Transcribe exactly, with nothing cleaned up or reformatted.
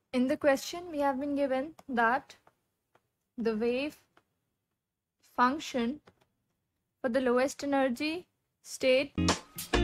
In the question, we have been given that the wave function for the lowest energy state